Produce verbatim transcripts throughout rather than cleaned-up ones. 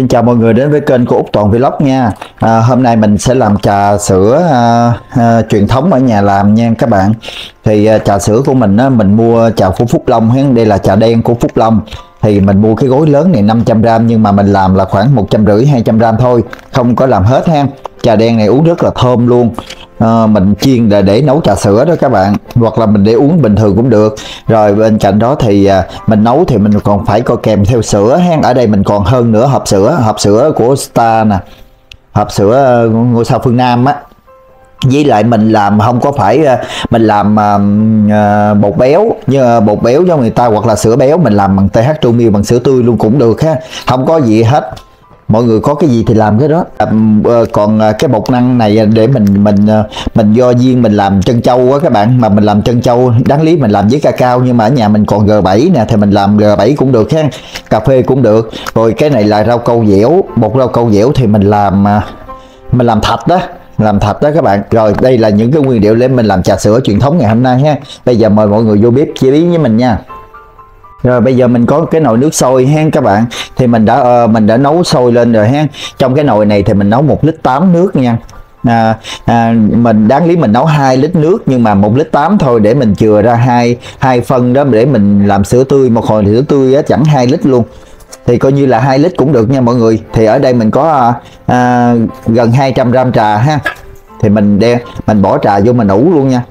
Xin chào mọi người đến với kênh của Úc Toàn Vlog nha. à, Hôm nay mình sẽ làm trà sữa à, à, truyền thống ở nhà làm nha các bạn. Thì à, trà sữa của mình á, mình mua trà của Phúc Long ha. Đây là trà đen của Phúc Long. Thì mình mua cái gối lớn này năm trăm gram, nhưng mà mình làm là khoảng một trăm rưỡi hai trăm gram thôi, không có làm hết ha. Trà đen này uống rất là thơm luôn. À, mình chiên để, để nấu trà sữa đó các bạn, hoặc là mình để uống bình thường cũng được. Rồi bên cạnh đó thì à, mình nấu thì mình còn phải có kèm theo sữa ha. Ở đây mình còn hơn nữa hộp sữa, hộp sữa của Star nè, hộp sữa ngôi sao phương Nam á. Với lại mình làm không có phải mình làm uh, bột béo như uh, bột béo giống người ta, hoặc là sữa béo mình làm bằng tê hát True Milk, bằng sữa tươi luôn cũng được ha, không có gì hết. Mọi người có cái gì thì làm cái đó. À, còn cái bột năng này để mình mình mình do viên mình làm trân châu á các bạn, mà mình làm trân châu đáng lý mình làm với cacao, nhưng mà ở nhà mình còn G bảy nè thì mình làm G bảy cũng được ha, cà phê cũng được. Rồi cái này là rau câu dẻo, bột rau câu dẻo thì mình làm mình làm thạch đó, làm thạch đó các bạn. Rồi đây là những cái nguyên liệu để mình làm trà sữa truyền thống ngày hôm nay ha. Bây giờ mời mọi người vô bếp chế biến với mình nha. Rồi bây giờ mình có cái nồi nước sôi ha các bạn. Thì mình đã uh, mình đã nấu sôi lên rồi ha. Trong cái nồi này thì mình nấu một lít tám nước nha. À, à, mình đáng lý mình nấu hai lít nước, nhưng mà một lít tám thôi, để mình chừa ra hai hai phân đó để mình làm sữa tươi. Một hồi sữa tươi á, chẳng hai lít luôn, thì coi như là hai lít cũng được nha mọi người. Thì ở đây mình có à, gần hai trăm gram trà ha. Thì mình đem mình bỏ trà vô mình ủ luôn nha.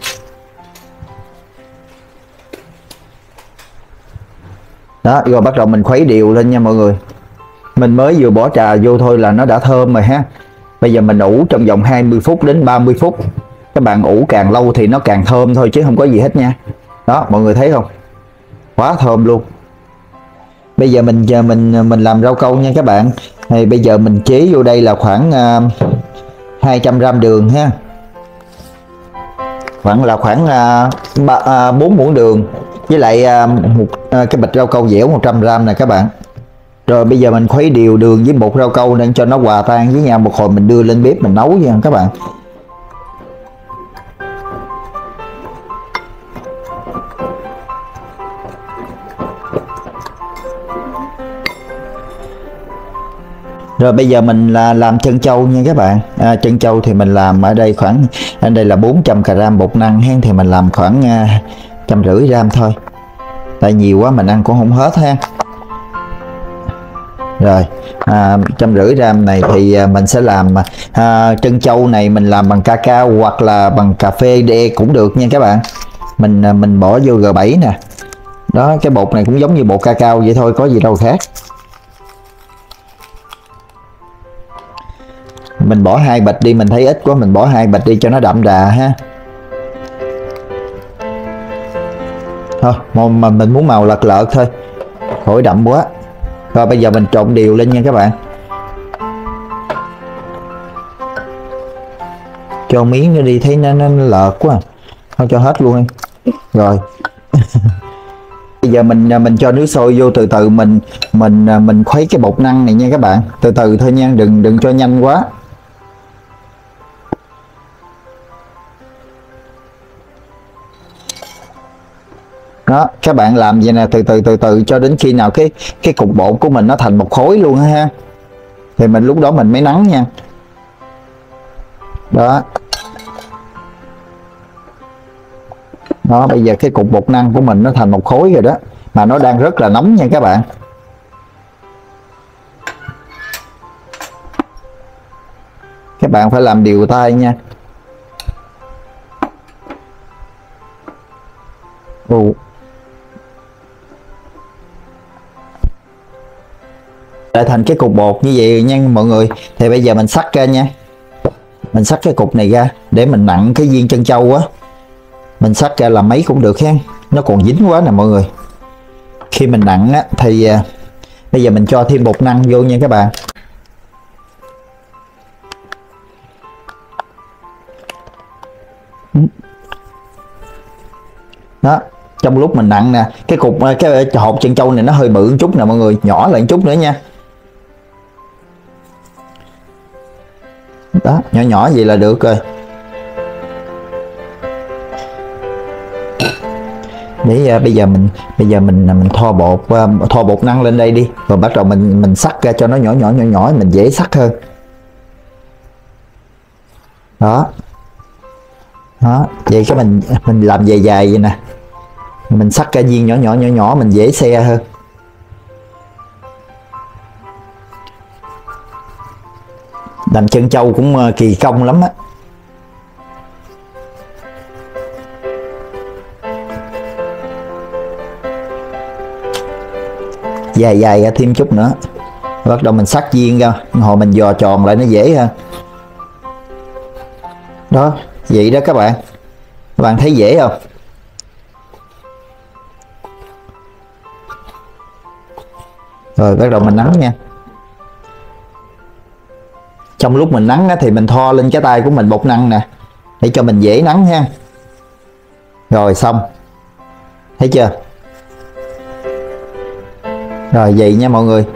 Đó, rồi bắt đầu mình khuấy đều lên nha mọi người. Mình mới vừa bỏ trà vô thôi là nó đã thơm rồi ha. Bây giờ mình ủ trong vòng hai mươi phút đến ba mươi phút. Các bạn ủ càng lâu thì nó càng thơm thôi, chứ không có gì hết nha. Đó, mọi người thấy không? Quá thơm luôn. Bây giờ mình giờ mình mình làm rau câu nha các bạn. Thì bây giờ mình chế vô đây là khoảng uh, hai trăm gram đường ha. Khoảng là khoảng uh, ba, uh, bốn muỗng đường, với lại uh, một uh, cái bịch rau câu dẻo một trăm gram nè các bạn. Rồi bây giờ mình khuấy đều đường với bột rau câu nên cho nó hòa tan với nhau. Một hồi mình đưa lên bếp mình nấu nha các bạn. Rồi bây giờ mình là làm trân châu nha các bạn. À, trân châu thì mình làm ở đây khoảng, ở đây là bốn trăm gram bột năng ha, thì mình làm khoảng uh, trăm rưỡi gram thôi, tại nhiều quá mình ăn cũng không hết ha. Rồi à, trăm rưỡi gram này thì mình sẽ làm à, trân châu này mình làm bằng cacao hoặc là bằng cà phê đe cũng được nha các bạn. Mình mình bỏ vô G bảy nè. Đó, cái bột này cũng giống như bột cacao vậy thôi, có gì đâu khác. Mình bỏ hai bịch đi, mình thấy ít quá mình bỏ hai bịch đi cho nó đậm đà ha. Thôi mà mình muốn màu lợt lợt thôi, khỏi đậm quá. Rồi bây giờ mình trộn đều lên nha các bạn. Cho miếng nó đi, thấy nó, nó, nó lợt quá. Thôi cho hết luôn đi. Rồi bây giờ mình mình cho nước sôi vô, từ từ mình mình mình khuấy cái bột năng này nha các bạn. Từ từ thôi nha, đừng đừng cho nhanh quá. Đó, các bạn làm vậy nè, từ từ từ từ cho đến khi nào cái cái cục bột của mình nó thành một khối luôn ha. Thì mình lúc đó mình mới nắng nha. Đó. Đó, bây giờ cái cục bột năng của mình nó thành một khối rồi đó, mà nó đang rất là nóng nha các bạn. Các bạn phải làm đều tay nha. Ồ. Lại thành cái cục bột như vậy nha mọi người. Thì bây giờ mình xắt ra nha. Mình xắt cái cục này ra để mình nặn cái viên trân châu á. Mình xắt ra là mấy cũng được ha. Nó còn dính quá nè mọi người. Khi mình nặn á thì à, bây giờ mình cho thêm bột năng vô nha các bạn. Đó, trong lúc mình nặn nè, cái cục cái hộp trân châu này nó hơi bự một chút nè mọi người, nhỏ lại một chút nữa nha. Đó, nhỏ nhỏ vậy là được rồi. Để uh, bây giờ mình bây giờ mình mình thoa bột uh, thoa bột năng lên đây đi, rồi bắt đầu mình mình sắc ra cho nó nhỏ nhỏ nhỏ nhỏ, mình dễ sắc hơn. Đó đó, vậy cái mình mình làm dài dài vậy nè, mình sắc ra viên nhỏ nhỏ nhỏ nhỏ, mình dễ xe hơn. Làm chân trâu cũng uh, kỳ công lắm á. Dài dài thêm chút nữa, bắt đầu mình sắc viên ra, hồi mình dò tròn lại nó dễ hơn. Đó, vậy đó các bạn. Các bạn thấy dễ không? Rồi bắt đầu mình nắng nha. Trong lúc mình nắng thì mình thoa lên cái tay của mình bột năng nè, để cho mình dễ nắng ha. Rồi xong. Thấy chưa? Rồi vậy nha mọi người.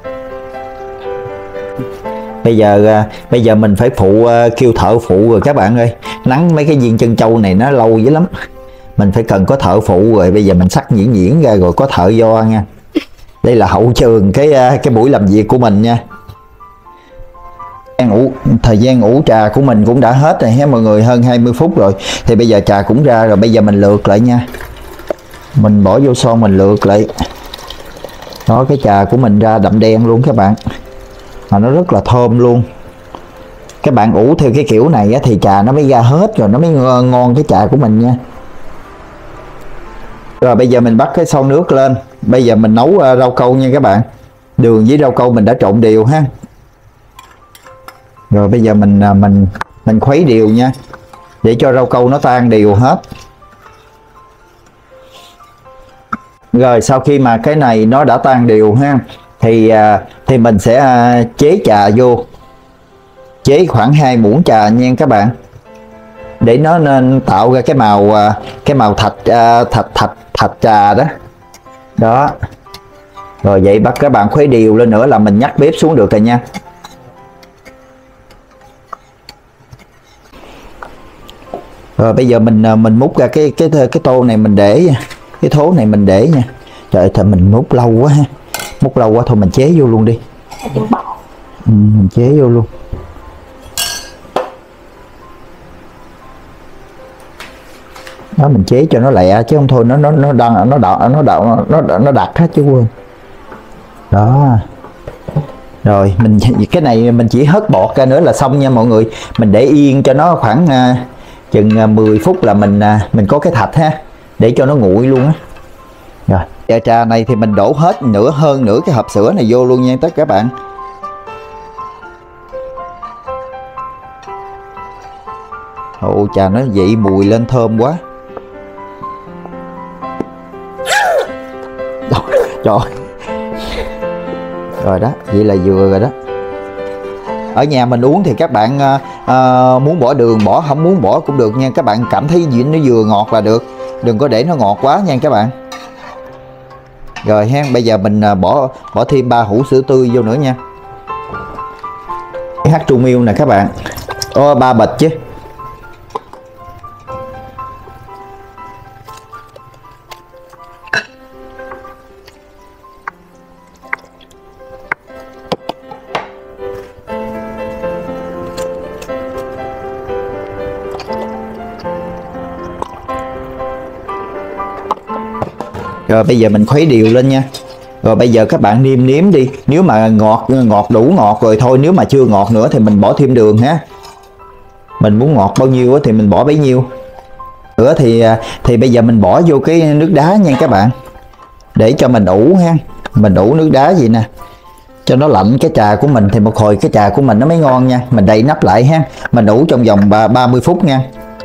Bây giờ bây giờ mình phải phụ kêu thợ phụ rồi các bạn ơi. Nắng mấy cái viên chân trâu này nó lâu dữ lắm. Mình phải cần có thợ phụ rồi. Bây giờ mình sắc nhuyễn nhuyễn ra rồi có thợ vo nha. Đây là hậu trường cái cái buổi làm việc của mình nha. Ủ, thời gian ủ trà của mình cũng đã hết rồi ha mọi người, hơn hai mươi phút rồi. Thì bây giờ trà cũng ra rồi, bây giờ mình lượt lại nha. Mình bỏ vô son mình lượt lại. Đó, cái trà của mình ra đậm đen luôn các bạn, mà nó rất là thơm luôn. Các bạn ủ theo cái kiểu này á, thì trà nó mới ra hết rồi, nó mới ngon cái trà của mình nha. Rồi bây giờ mình bắt cái son nước lên. Bây giờ mình nấu rau câu nha các bạn. Đường với rau câu mình đã trộn đều ha. Rồi bây giờ mình mình mình khuấy đều nha, để cho rau câu nó tan đều hết. Rồi sau khi mà cái này nó đã tan đều ha, thì thì mình sẽ chế trà vô. Chế khoảng hai muỗng trà nha các bạn, để nó nên tạo ra cái màu cái màu thạch thạch thạch thạch trà đó. Đó. Rồi vậy bắt các bạn khuấy đều lên nữa là mình nhắc bếp xuống được rồi nha. Rồi bây giờ mình mình múc ra cái cái cái tô này, mình để cái thố này mình để nha. Trời ơi, mình múc lâu quá ha. Múc lâu quá thôi mình chế vô luôn đi. Ừ, mình chế vô luôn. Đó, mình chế cho nó lẹ chứ không thôi nó nó nó đang nó đậu nó đậu nó nó, nó đặt hết chứ quên. Đó. Rồi mình cái này mình chỉ hớt bọt ra nữa là xong nha mọi người. Mình để yên cho nó khoảng uh, chừng mười phút là mình uh, mình có cái thạch ha, để cho nó nguội luôn á. Rồi, trà trà này thì mình đổ hết nửa hơn nửa cái hộp sữa này vô luôn nha tất cả các bạn. Ồ, trà nó dậy mùi lên thơm quá. Trời. Rồi đó, vậy là vừa rồi đó. Ở nhà mình uống thì các bạn uh, uh, muốn bỏ đường bỏ, không muốn bỏ cũng được nha. Các bạn cảm thấy gì nó vừa ngọt là được, đừng có để nó ngọt quá nha các bạn. Rồi ha, bây giờ mình uh, bỏ bỏ thêm ba hũ sữa tươi vô nữa nha. Hát True Milk nè các bạn. Ô, ba bịch chứ. Rồi bây giờ mình khuấy đều lên nha. Rồi bây giờ các bạn nêm nếm đi. Nếu mà ngọt ngọt đủ ngọt rồi thôi, nếu mà chưa ngọt nữa thì mình bỏ thêm đường ha. Mình muốn ngọt bao nhiêu thì mình bỏ bấy nhiêu. Nữa thì thì bây giờ mình bỏ vô cái nước đá nha các bạn, để cho mình ủ ha. Mình ủ nước đá gì nè, cho nó lạnh cái trà của mình, thì một hồi cái trà của mình nó mới ngon nha. Mình đậy nắp lại ha. Mình ủ trong vòng ba mươi phút nha.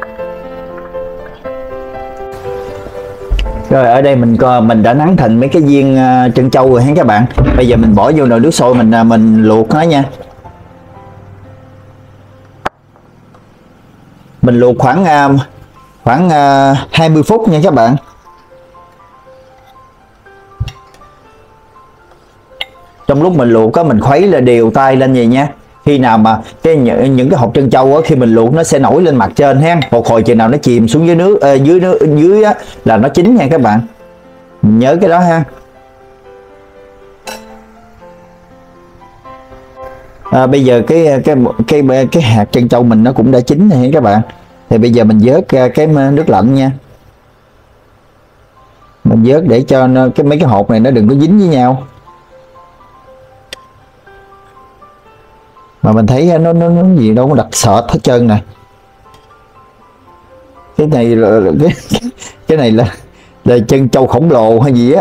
Rồi ở đây mình mình đã nắn thành mấy cái viên uh, chân trâu rồi ha các bạn. Bây giờ mình bỏ vô nồi nước sôi mình uh, mình luộc nó nha. Mình luộc khoảng uh, khoảng uh, hai mươi phút nha các bạn. Trong lúc mình luộc có mình khuấy là đều tay lên vậy nha. khi nào mà cái những, những cái hột trân châu á, khi mình luộc nó sẽ nổi lên mặt trên ha, một hồi chừng nào nó chìm xuống dưới nước, uh, dưới nước dưới á, là nó chín nha các bạn, mình nhớ cái đó ha. À, bây giờ cái cái cái cái cái hạt trân châu mình nó cũng đã chín rồi các bạn, thì bây giờ mình vớt cái nước lạnh nha, mình vớt để cho nó, cái mấy cái hột này nó đừng có dính với nhau. Mà mình thấy nó nó, nó gì đâu có đặc sệt hết trơn nè. Cái này là cái cái này là là trân châu khổng lồ hay gì á.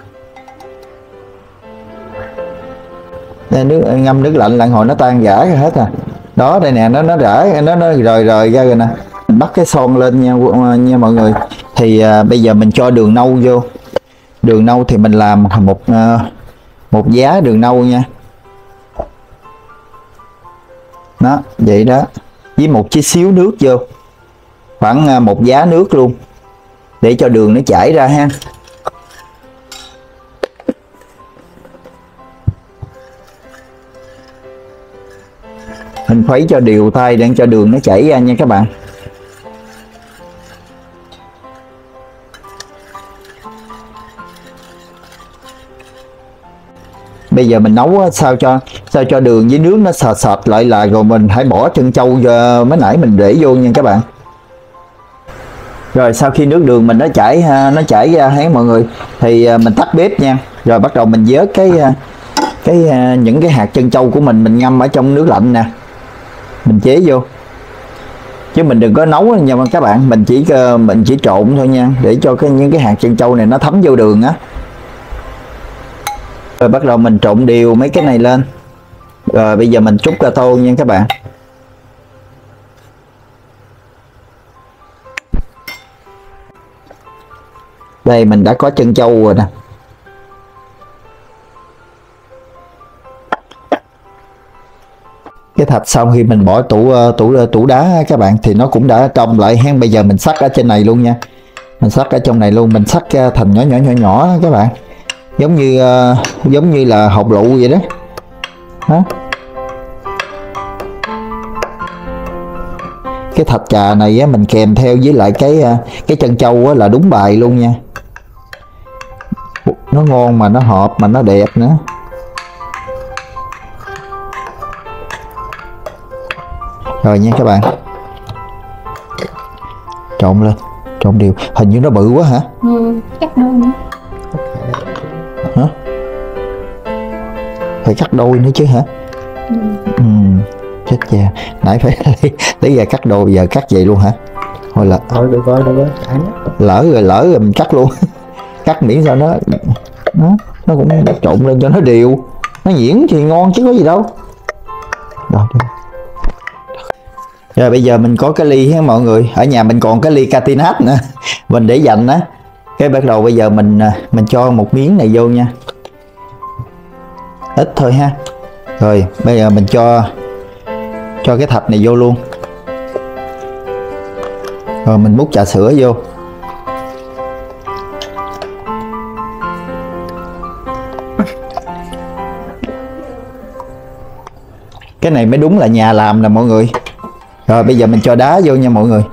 Đây, nước ngâm nước lạnh lặn hồi nó tan rã ra hết à. Đó đây nè, nó nó rã nó nó rời rời ra rồi nè. Mình bắt cái son lên nha nha mọi người. Thì à, bây giờ mình cho đường nâu vô. Đường nâu thì mình làm một à, một giá đường nâu nha. Đó, vậy đó. Với một chút xíu nước vô. Khoảng à, một giá nước luôn. Để cho đường nó chảy ra ha. Mình khuấy cho đều tay để cho đường nó chảy ra nha các bạn. Bây giờ mình nấu sao cho sao cho đường với nước nó sệt sệt lại là rồi mình hãy bỏ trân châu mới nãy mình để vô nha các bạn. Rồi sau khi nước đường mình nó chảy nó chảy ra hết mọi người, thì mình tắt bếp nha. Rồi bắt đầu mình vớt cái cái những cái hạt trân châu của mình mình ngâm ở trong nước lạnh nè. Mình chế vô. Chứ mình đừng có nấu nha các bạn, mình chỉ mình chỉ trộn thôi nha, để cho cái những cái hạt trân châu này nó thấm vô đường á. Rồi bắt đầu mình trộn đều mấy cái này lên. Rồi bây giờ mình trút ra tô nha các bạn. Đây mình đã có trân châu rồi nè. Cái thạch sau khi mình bỏ tủ tủ tủ đá các bạn thì nó cũng đã trong lại hen. Bây giờ mình xắt ở trên này luôn nha. Mình xắt ở trong này luôn, mình xắt thành nhỏ nhỏ nhỏ nhỏ các bạn. Giống như uh, giống như là hột lựu vậy đó. Đó. Cái thạch trà này á, mình kèm theo với lại cái cái trân châu á, là đúng bài luôn nha. Nó ngon mà nó hợp mà nó đẹp nữa. Rồi nha các bạn. Trộn lên, trộn đều. Hình như nó bự quá hả? Ừ, chắc đôi nữa. Hả? Phải cắt đôi nữa chứ hả? Ừ. Ừ. Chết cha, nãy phải lấy ra cắt đôi, giờ cắt vậy luôn hả? Thôi là thôi được rồi, được rồi. Lỡ rồi, lỡ rồi mình cắt luôn. Cắt miễn sao nó nó nó cũng trộn lên cho nó đều. Nó nhuyễn thì ngon chứ có gì đâu. Rồi, rồi. Rồi bây giờ mình có cái ly ha mọi người. Ở nhà mình còn cái ly catinat nữa. Mình để dành á. Cái bắt đầu bây giờ mình mình cho một miếng này vô nha. Ít thôi ha. Rồi bây giờ mình cho cho cái thạch này vô luôn. Rồi mình múc trà sữa vô. Cái này mới đúng là nhà làm nè mọi người. Rồi bây giờ mình cho đá vô nha mọi người.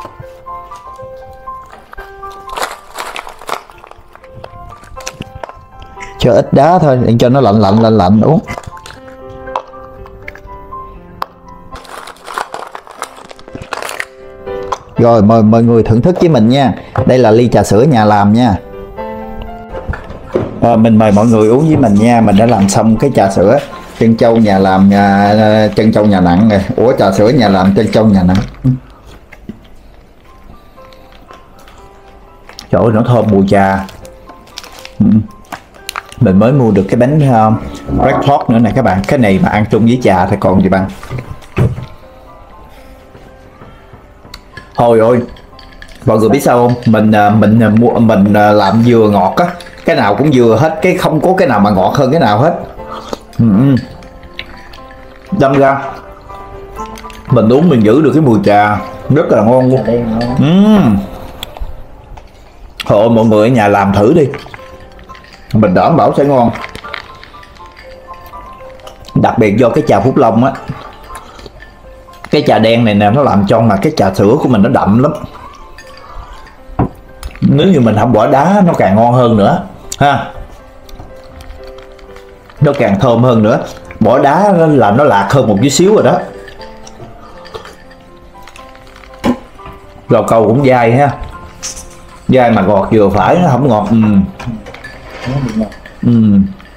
Cho ít đá thôi để cho nó lạnh lạnh lạnh lạnh uống. Rồi mời mọi người thưởng thức với mình nha. Đây là ly trà sữa nhà làm nha. Rồi, mình mời mọi người uống với mình nha. Mình đã làm xong cái trà sữa trân châu nhà làm, nhà trân châu nhà nặng này. Ủa trà sữa nhà làm trân châu nhà nặng. Trời ơi nó thơm mùi trà. Mình mới mua được cái bánh uh, red hot nữa này các bạn. Cái này mà ăn chung với trà thì còn gì bằng. Thôi ơi, mọi người biết sao không? Mình mình mua mình làm dừa ngọt á, cái nào cũng dừa hết, cái không có cái nào mà ngọt hơn cái nào hết. Ừ. Đâm ra mình uống mình giữ được cái mùi trà rất là ngon luôn. Ừ. Thôi mọi người ở nhà làm thử đi, mình đảm bảo sẽ ngon. Đặc biệt do cái trà Phúc Long á, cái trà đen này nè nó làm cho mà cái trà sữa của mình nó đậm lắm. Nếu như mình không bỏ đá nó càng ngon hơn nữa ha, nó càng thơm hơn nữa. Bỏ đá là nó lạc hơn một chút xíu rồi đó. Rau câu cũng dai ha, dai mà ngọt vừa phải, nó không ngọt. Ừ. Ừ.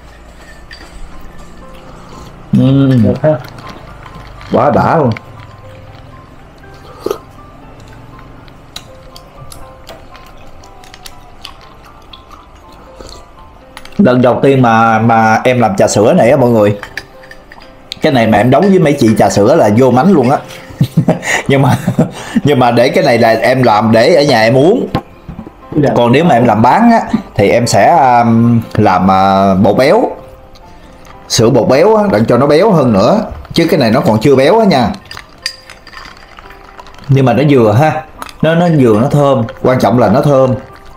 Ừ. Quá đã luôn. Lần đầu tiên mà mà em làm trà sữa này á mọi người, cái này mà em đấu với mấy chị trà sữa là vô mánh luôn á. nhưng mà nhưng mà để cái này là em làm để ở nhà em uống. Còn nếu mà em làm bán á thì em sẽ um, làm uh, bột béo, sữa bột béo á, để cho nó béo hơn nữa, chứ cái này nó còn chưa béo á nha. Nhưng mà nó vừa ha, nó nó vừa nó thơm, quan trọng là nó thơm.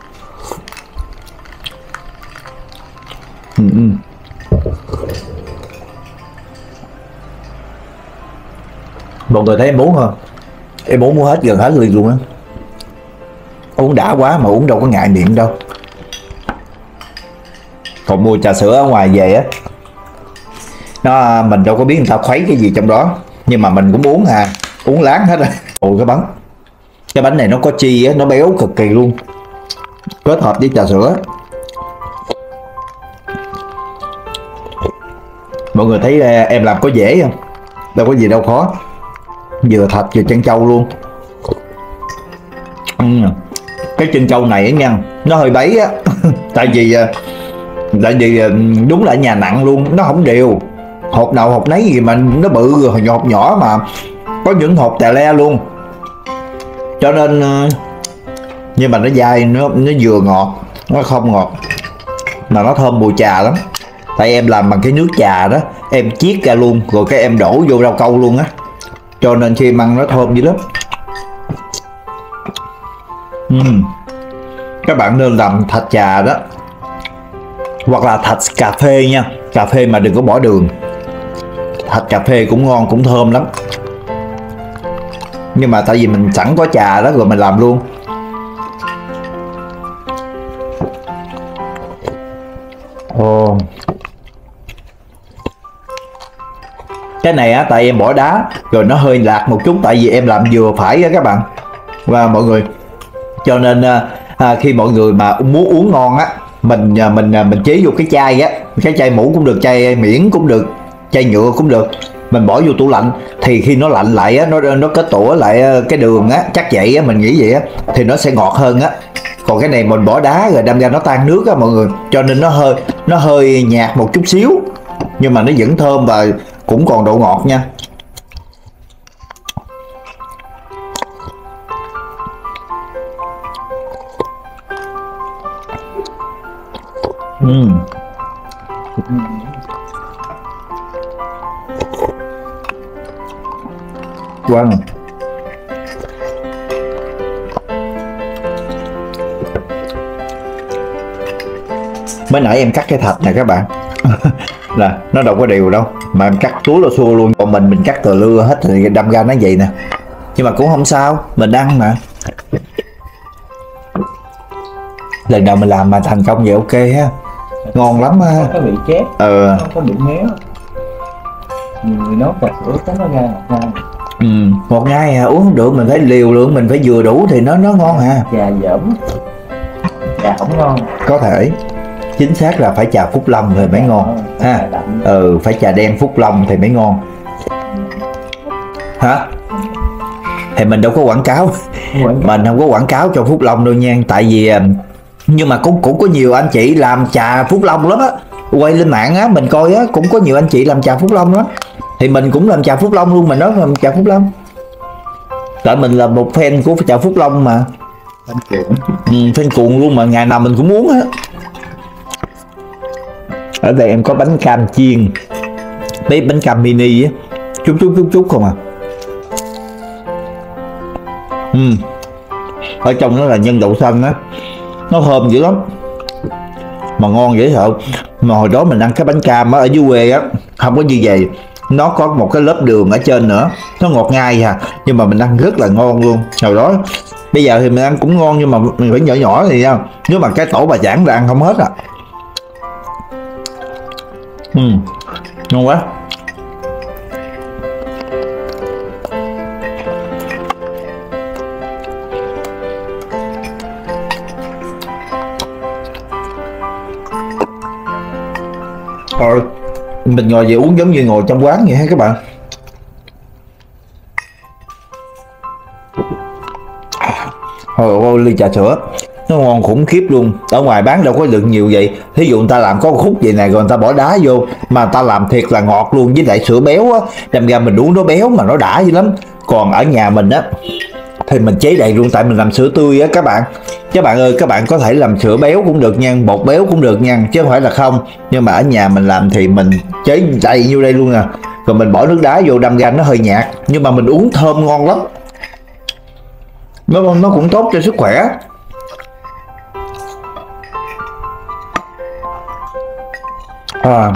Ừ. Mọi người thấy em uống không? Em uống mua hết gần hết liền luôn á. Uống đã quá mà uống đâu có ngại miệng đâu. Còn mua trà sữa ở ngoài về á, nó mình đâu có biết người ta khuấy cái gì trong đó, nhưng mà mình cũng uống à, uống láng hết rồi. Ôi cái bánh, cái bánh này nó có chi á, nó béo cực kỳ luôn, kết hợp với trà sữa. Mọi người thấy em làm có dễ không? Đâu có gì đâu khó, vừa thịt vừa chân trâu luôn. Ừ. Cái chân trâu này nha, nó hơi bấy á. Tại vì tại vì đúng là nhà nặng luôn, nó không đều, hột nào hột nấy gì mà nó bự, hột nhỏ mà có những hột tè le luôn, cho nên nhưng mà nó dai, nó nó vừa ngọt, nó không ngọt mà nó thơm mùi trà lắm. Tại em làm bằng cái nước trà đó, em chiết ra luôn rồi cái em đổ vô rau câu luôn á, cho nên khi ăn nó thơm dữ lắm. uhm. Các bạn nên làm thạch trà đó, hoặc là thạch cà phê nha, cà phê mà đừng có bỏ đường. Thạch cà phê cũng ngon, cũng thơm lắm. Nhưng mà tại vì mình sẵn có trà đó rồi mình làm luôn. Ồ. Cái này á, tại em bỏ đá rồi nó hơi lạc một chút, tại vì em làm vừa phải á các bạn và mọi người, cho nên à, khi mọi người mà muốn uống ngon á, mình mình mình chế vô cái chai á, cái chai mũ cũng được, chai miễn cũng được, chai nhựa cũng được, mình bỏ vô tủ lạnh thì khi nó lạnh lại á, nó nó kết tủa lại cái đường á, chắc vậy á, mình nghĩ vậy á, thì nó sẽ ngọt hơn á. Còn cái này mình bỏ đá rồi đâm ra nó tan nước á mọi người, cho nên nó hơi nó hơi nhạt một chút xíu, nhưng mà nó vẫn thơm và cũng còn độ ngọt nha. Uhm. Wow. Mới nãy em cắt cái thạch này các bạn là nó đâu có đều đâu mà em cắt túi lo xua luôn, còn mình mình cắt từ lưa hết thì đâm ra nó vậy nè, nhưng mà cũng không sao, mình ăn mà. Lần đầu mình làm mà thành công vậy ok ha, ngon lắm ha. Không có bị chét, ờ. không có bị méo. Nhiều người nấu trà sữa có nó ra ngọt ngon. Ừ, một ngày à, uống không được, mình phải liều lượng, mình phải vừa đủ thì nó nó ngon ha. Trà dởm, trà không ngon. Có thể chính xác là phải trà Phúc Long thì mới ngon ha. Ừ, phải trà đen Phúc Long thì mới ngon hả. Thì mình đâu có quảng cáo, mình không có quảng cáo cho Phúc Long đâu nha, tại vì nhưng mà cũng cũng có nhiều anh chị làm trà Phúc Long lắm á, quay lên mạng á mình coi á, cũng có nhiều anh chị làm trà Phúc Long lắm, thì mình cũng làm trà Phúc Long luôn, mình nói làm trà Phúc Long, tại mình là một fan của trà Phúc Long mà. Fan cuộn. Ừ, fan cuộn luôn mà, ngày nào mình cũng muốn á. Ở đây em có bánh cam chiên, mấy bánh cam mini á, chút chút chút chút không à. Ừ. Ở trong nó là nhân đậu xanh á, nó thơm dữ lắm mà ngon dễ sợ. Mà hồi đó mình ăn cái bánh cam á ở dưới quê á, không có như vậy, nó có một cái lớp đường ở trên nữa, nó ngọt ngai à, nhưng mà mình ăn rất là ngon luôn. Hồi đó bây giờ thì mình ăn cũng ngon nhưng mà mình phải nhỏ nhỏ thì sao, nếu mà cái tổ bà Chảng là ăn không hết à. Ừ, ngon quá. Rồi mình ngồi về uống giống như ngồi trong quán vậy ha các bạn. Hồi ôi ly trà sữa nó ngon khủng khiếp luôn, ở ngoài bán đâu có được nhiều vậy. Thí dụ người ta làm có khúc vậy này rồi người ta bỏ đá vô, mà người ta làm thiệt là ngọt luôn, với lại sữa béo á, đâm ra mình uống nó béo mà nó đã dữ lắm. Còn ở nhà mình á thì mình chế đầy luôn, tại mình làm sữa tươi á các bạn. Các bạn ơi, các bạn có thể làm sữa béo cũng được nha, bột béo cũng được nha, chứ không phải là không. Nhưng mà ở nhà mình làm thì mình chế đầy như đây luôn nè, rồi mình bỏ nước đá vô, đâm ra nó hơi nhạt, nhưng mà mình uống thơm ngon lắm. Nó nó cũng tốt cho sức khỏe. À,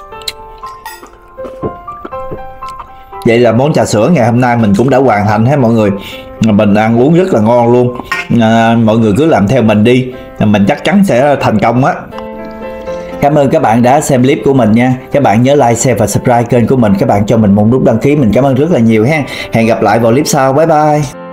vậy là món trà sữa ngày hôm nay mình cũng đã hoàn thành hết mọi người. Mình ăn uống rất là ngon luôn. À, mọi người cứ làm theo mình đi, mình chắc chắn sẽ thành công á. Cảm ơn các bạn đã xem clip của mình nha. Các bạn nhớ like, share và subscribe kênh của mình. Các bạn cho mình một nút đăng ký, mình cảm ơn rất là nhiều ha. Hẹn gặp lại vào clip sau. Bye bye.